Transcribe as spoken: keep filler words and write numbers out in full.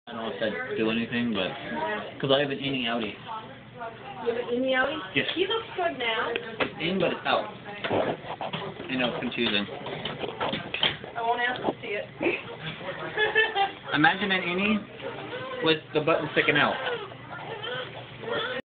I don't know if that do anything, but because I have an innie outie. You have an innie outie? Yes. He looks good now. It's in, but it's out. I know, it's confusing. I won't ask to see it. Imagine an innie with the button sticking out.